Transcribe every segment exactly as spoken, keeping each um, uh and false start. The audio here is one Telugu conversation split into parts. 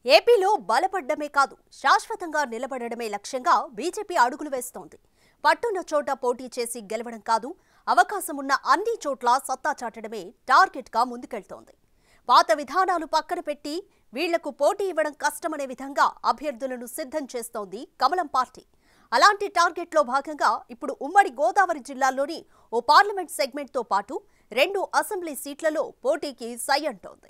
ఏపీలో బలపడ్డమే కాదు శాశ్వతంగా నిలబడడమే లక్ష్యంగా బీజేపీ అడుగులు వేస్తోంది. పట్టున్న చోట పోటీ చేసి గెలవడం కాదు, అవకాశం ఉన్న అన్ని చోట్ల సత్తా చాటడమే టార్గెట్గా ముందుకెళ్తోంది. పాత విధానాలు పక్కన పెట్టి వీళ్లకు పోటీ ఇవ్వడం కష్టమనే విధంగా అభ్యర్థులను సిద్ధం చేస్తోంది కమలం పార్టీ. అలాంటి టార్గెట్లో భాగంగా ఇప్పుడు ఉమ్మడి గోదావరి జిల్లాలోని ఓ పార్లమెంట్ సెగ్మెంట్తో పాటు రెండు అసెంబ్లీ సీట్లలో పోటీకి సై అంటోంది.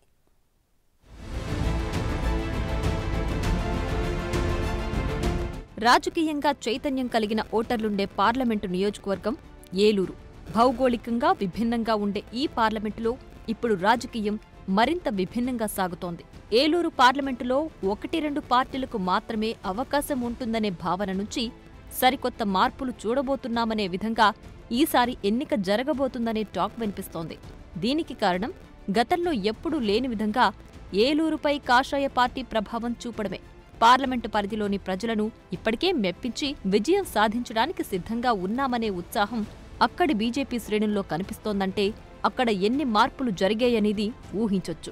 రాజకీయంగా చైతన్యం కలిగిన ఓటర్లుండే పార్లమెంటు నియోజకవర్గం ఏలూరు. భౌగోళికంగా విభిన్నంగా ఉండే ఈ పార్లమెంటులో ఇప్పుడు రాజకీయం మరింత విభిన్నంగా సాగుతోంది. ఏలూరు పార్లమెంటులో ఒకటి రెండు పార్టీలకు మాత్రమే అవకాశం ఉంటుందనే భావన నుంచి సరికొత్త మార్పులు చూడబోతున్నామనే విధంగా ఈసారి ఎన్నిక జరగబోతుందనే టాక్ వినిపిస్తోంది. దీనికి కారణం గతంలో ఎప్పుడూ లేని విధంగా ఏలూరుపై కాషాయ పార్టీ ప్రభావం చూపడమే. పార్లమెంటు పరిధిలోని ప్రజలను ఇప్పటికే మెప్పించి విజయం సాధించడానికి సిద్ధంగా ఉన్నామనే ఉత్సాహం అక్కడి బీజేపీ శ్రేణుల్లో కనిపిస్తోందంటే అక్కడ ఎన్ని మార్పులు జరిగాయనేది ఊహించొచ్చు.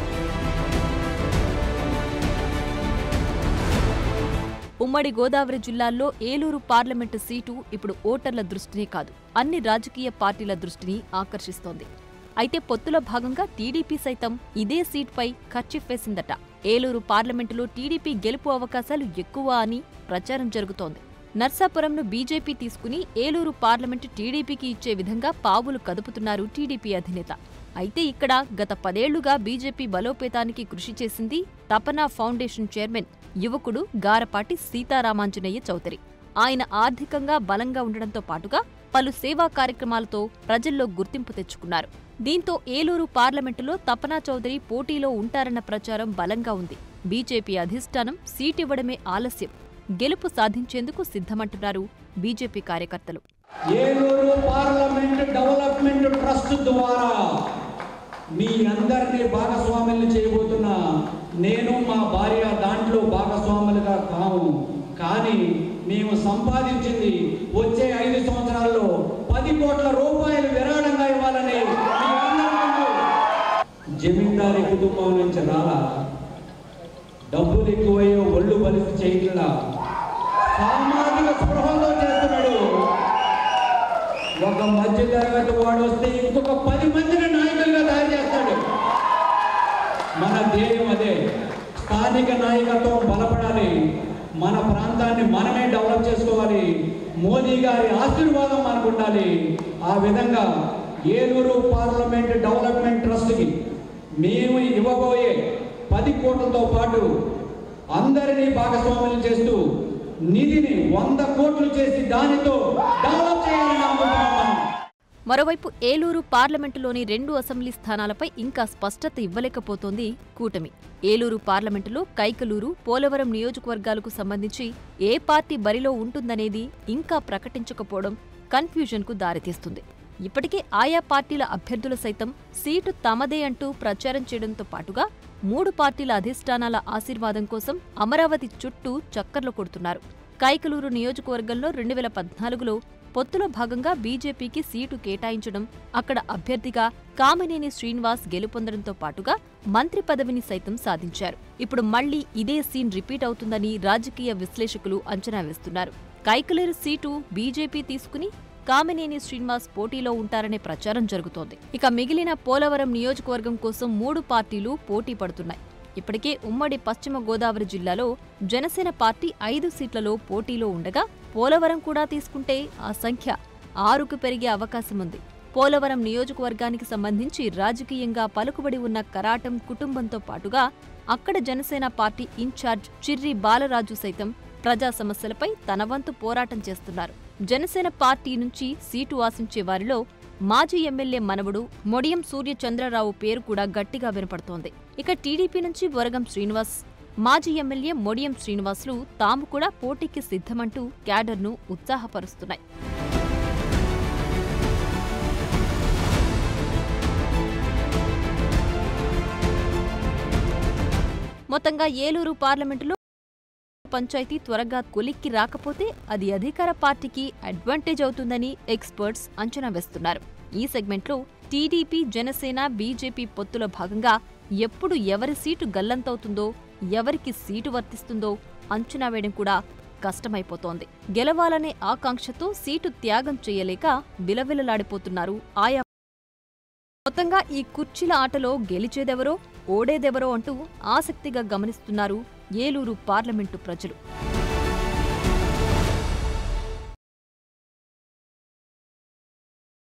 ఉమ్మడి గోదావరి జిల్లాల్లో ఏలూరు పార్లమెంటు సీటు ఇప్పుడు ఓటర్ల దృష్టినే కాదు, అన్ని రాజకీయ పార్టీల దృష్టిని ఆకర్షిస్తోంది. అయితే పొత్తులో భాగంగా టీడీపీ సైతం ఇదే సీట్పై కర్చీఫ్ వేసిందట. ఏలూరు పార్లమెంటులో టీడీపీ గెలుపు అవకాశాలు ఎక్కువ అని ప్రచారం జరుగుతోంది. నర్సాపురంను బీజేపీ తీసుకుని ఏలూరు పార్లమెంటు టీడీపీకి ఇచ్చే విధంగా పావులు కదుపుతున్నారు టీడీపీ అధినేత. అయితే ఇక్కడ గత పదేళ్లుగా బీజేపీ బలోపేతానికి కృషి చేసింది తపనా ఫౌండేషన్ చైర్మన్ యువకుడు గారపాటి సీతారామాంజనేయ చౌదరి. ఆయన ఆర్థికంగా బలంగా ఉండడంతో పాటుగా పలు సేవా కార్యక్రమాలతో ప్రజల్లో గుర్తింపు తెచ్చుకున్నారు. దీంతో ఏలూరు పార్లమెంటులో తపనా చౌదరి పోటీలో ఉంటారన్న ప్రచారం బలంగా ఉంది. బీజేపీ అధిష్టానం సీటివ్వడమే ఆలస్యం, గెలుపు సాధించేందుకు సిద్ధమంటున్నారు బీజేపీ కార్యకర్తలు. ఏలూరు పార్లమెంట్ డెవలప్మెంట్ ట్రస్ట్ ద్వారా మీ అందరినీ భాగస్వాములు చేయబోతున్నా. నేను మా భార్య దాంట్లో భాగస్వాములుగా కాము, కానీ మేము సంపాదించింది వచ్చే ఐదు సంవత్సరాల్లో పది కోట్ల రూపాయలు విరాళంగా ఇవ్వాలని జమీందారీ కుటుంబం నుంచి రాలా, డబ్బులు ఎక్కువయ్యో ఒళ్ళు బలిసి చేయట్లా, సామాజిక స్పృహంలో చేస్తున్నాడు. ఒక మధ్య తరగతి వాడు వస్తే ఇంకొక పది మందిని నాయకులుగా తయారు చేస్తాడు. మన ధ్యేయం అదే. స్థానిక నాయకత్వం బలపడాలి, మన ప్రాంతాన్ని మనమే డెవలప్ చేసుకోవాలి, మోదీ గారి ఆశీర్వాదం మనకు ఉండాలి. ఆ విధంగా ఏలూరు పార్లమెంట్ డెవలప్మెంట్ ట్రస్ట్కి మేము ఇవ్వబోయే పది కోట్లతో పాటు అందరినీ భాగస్వాములు చేస్తూ నిధిని వంద కోట్లు చేసి దానితో డెవలప్ చేయాలని అనుకుంటున్నాం. మరోవైపు ఏలూరు పార్లమెంటులోని రెండు అసెంబ్లీ స్థానాలపై ఇంకా స్పష్టత ఇవ్వలేకపోతోంది కూటమి. ఏలూరు పార్లమెంటులో కైకలూరు, పోలవరం నియోజకవర్గాలకు సంబంధించి ఏ పార్టీ బరిలో ఉంటుందనేది ఇంకా ప్రకటించకపోవడం కన్ఫ్యూజన్కు దారితీస్తుంది. ఇప్పటికే ఆయా పార్టీల అభ్యర్థులు సైతం సీటు తమదే అంటూ ప్రచారం చేయడంతో పాటుగా మూడు పార్టీల అధిష్టానాల ఆశీర్వాదం కోసం అమరావతి చుట్టూ చక్కర్లు కొడుతున్నారు. కైకలూరు నియోజకవర్గంలో రెండు వేల పద్నాలుగులో పొత్తులో భాగంగా బీజేపీకి సీటు కేటాయించడం, అక్కడ అభ్యర్థిగా కామినేని శ్రీనివాస్ గెలుపొందడంతో పాటుగా మంత్రి పదవిని సైతం సాధించారు. ఇప్పుడు మళ్లీ ఇదే సీన్ రిపీట్ అవుతుందని రాజకీయ విశ్లేషకులు అంచనా వేస్తున్నారు. కైకలూరు సీటు బీజేపీ తీసుకుని కామినేని శ్రీనివాస్ పోటీలో ఉంటారనే ప్రచారం జరుగుతోంది. ఇక మిగిలిన పోలవరం నియోజకవర్గం కోసం మూడు పార్టీలు పోటీ పడుతున్నాయి. ఇప్పటికే ఉమ్మడి పశ్చిమ గోదావరి జిల్లాలో జనసేన పార్టీ ఐదు సీట్లలో పోటీలో ఉండగా పోలవరం కూడా తీసుకుంటే ఆ సంఖ్య ఆరుకు పెరిగే అవకాశం ఉంది. పోలవరం నియోజకవర్గానికి సంబంధించి రాజకీయంగా పలుకుబడి ఉన్న కరాటం కుటుంబంతో పాటుగా అక్కడ జనసేన పార్టీ ఇన్ఛార్జ్ చిర్రి బాలరాజు సైతం ప్రజా సమస్యలపై తన వంతు పోరాటం చేస్తున్నారు. జనసేన పార్టీ నుంచి సీటు ఆశించే వారిలో మాజీ ఎమ్మెల్యే మనవడు మొడియం సూర్యచంద్రరావు పేరు కూడా గట్టిగా వినపడుతోంది. ఇక టీడీపీ నుంచి వరగం శ్రీనివాస్, మాజీ ఎమ్మెల్యే మొడియం శ్రీనివాసులు తాము కూడా పోటీకి సిద్ధమంటూ క్యాడర్ను ఉత్సాహపరుస్తున్నాయి. మొత్తంగా ఏలూరు పార్లమెంటులో పంచాయతీ త్వరగా కొలిక్కి రాకపోతే అది అధికార పార్టీకి అడ్వాంటేజ్ అవుతుందని ఎక్స్పర్ట్స్ అంచనా వేస్తున్నారు. ఈ సెగ్మెంట్లో టీడీపీ, జనసేన, బీజేపీ పొత్తులో భాగంగా ఎప్పుడు ఎవరి సీటు గల్లంతవుతుందో, ఎవరికి సీటు వర్తిస్తుందో అంచనా వేయడం కూడా కష్టమైపోతోంది. గెలవాలనే ఆకాంక్షతో సీటు త్యాగం చేయలేక విలవిలలాడిపోతున్నారు ఆయా. మొత్తంగా ఈ కుర్చీల ఆటలో గెలిచేదెవరో, ఓడేదెవరో అంటూ ఆసక్తిగా గమనిస్తున్నారు ఏలూరు పార్లమెంటు ప్రజలు.